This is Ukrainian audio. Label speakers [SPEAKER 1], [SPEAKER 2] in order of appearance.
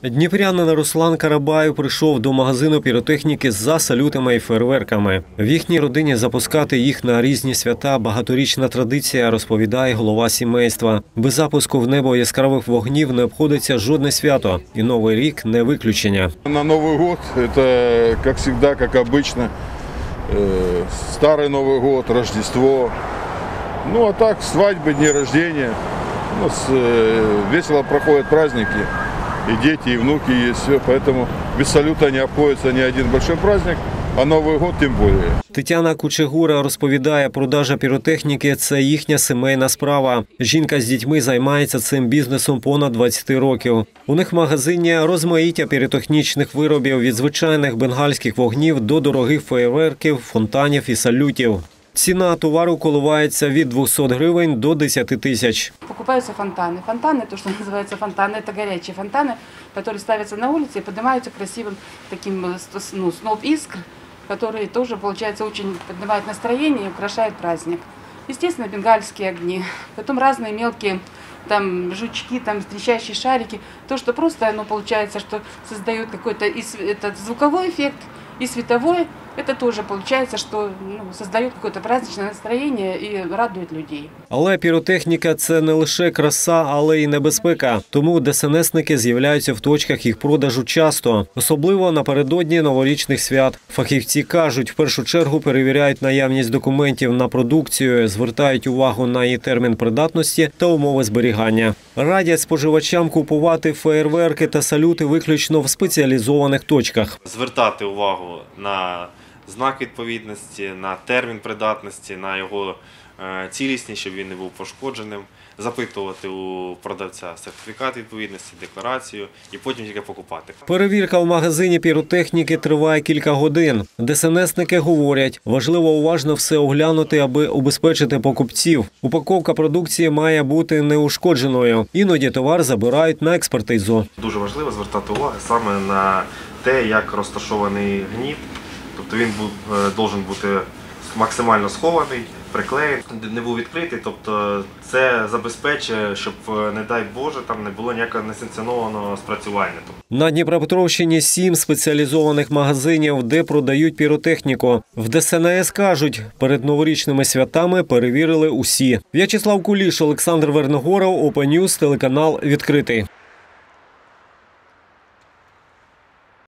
[SPEAKER 1] Дніпрянин Руслан Карабаєв прийшов до магазину піротехніки за салютами і фейерверками. В їхній родині запускати їх на різні свята – багаторічна традиція, розповідає голова сімейства. Без запуску в небо яскравих вогнів не обходиться жодне свято. І Новий рік – не виключення.
[SPEAKER 2] На Новый год это, как всегда, как обычно, старый Новый год, Рождество. Ну а так, свадьбы, дни рождения. У нас весело проходят праздники. И дети, и внуки есть, все. Поэтому без салюта не обходится ни один большой праздник, а Новий год тим більше.
[SPEAKER 1] Тетяна Кучегура розповідає, продажа піротехніки – це їхня сімейна справа. Жінка з дітьми займається цим бізнесом понад 20 років. У них в магазині розмаїття піротехнічних виробів від звичайних бенгальських вогнів до дорогих феєрверків, фонтанів і салютів. Ціна товару коливається від 200 гривень до 10 тисяч.
[SPEAKER 3] Покупаются фонтаны. Фонтаны, то, что называется фонтаны, это горячие фонтаны, которые ставятся на улице и поднимаются красивым таким сноп искр, которые тоже, получается, очень поднимают настроение и украшают праздник. Естественно, бенгальские огни, потом разные мелкие там жучки, там трещащие шарики. То, что просто, получается, что создает какой-то звуковой эффект и световой. Это тоже получается, что создает какое-то праздничное настроение и радует людей.
[SPEAKER 1] Але піротехніка – це не лише краса, але й небезпека. Тому ДСНСники з'являються в точках їх продажу часто. Особливо напередодні новорічних свят. Фахівці кажуть, в першу чергу перевіряють наявність документів на продукцію, звертають увагу на її термін придатності та умови зберігання. Радять споживачам купувати феєрверки та салюти виключно в спеціалізованих точках.
[SPEAKER 4] Звертати увагу на знак відповідності, на термін придатності, на його цілісність, щоб він не був пошкодженим, запитувати у продавця сертифікат відповідності, декларацію і потім тільки покупати.
[SPEAKER 1] Перевірка в магазині піротехніки триває кілька годин. ДСНСники говорять, важливо уважно все оглянути, аби убезпечити покупців. Упаковка продукції має бути неушкодженою. Іноді товар забирають на експертизу.
[SPEAKER 4] Дуже важливо звертати увагу саме на те, як розташований гніт. Тобто він має бути максимально схований, приклеєний, не був відкритий. Тобто це забезпечує, щоб, не дай Боже, там не було ніякого несанкціонованого спрацювання.
[SPEAKER 1] На Дніпропетровщині 7 спеціалізованих магазинів, де продають піротехніку. В ДСНС кажуть, перед новорічними святами перевірили усі. В'ячеслав Куліш, Олександр Верногоров, Open News, телеканал «Відкритий».